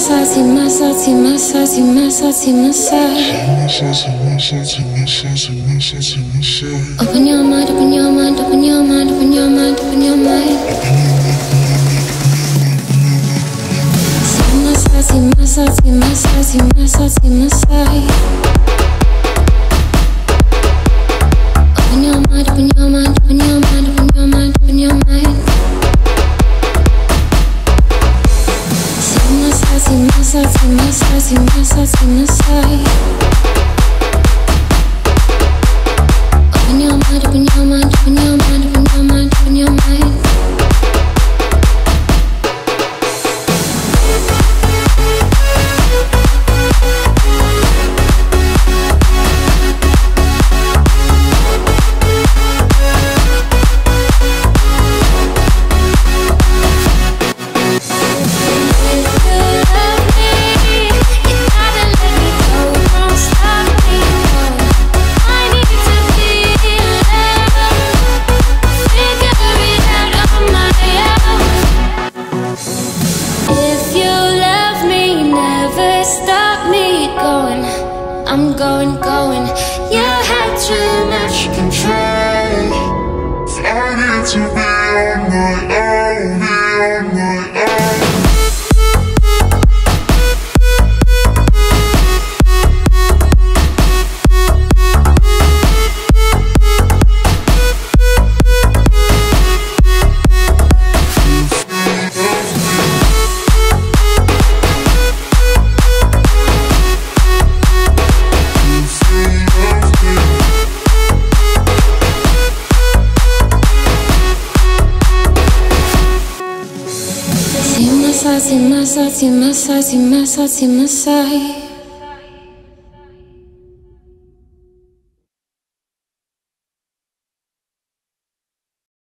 Open your mind, open your mind, open your mind, open your mind, open your mind. See my side, see my side, see my side, see my side. Open your mind, open your mind, open your mind, open your mind, open your mind. See my side, see my side, see my side, see my side, see my side. Open your mind, open your mind, open your mind, open your mind, open your mind. I'm going, going. You had too much control. I need to be on my own, be on my own. See my side, see my side, see my side, see my side, see my side.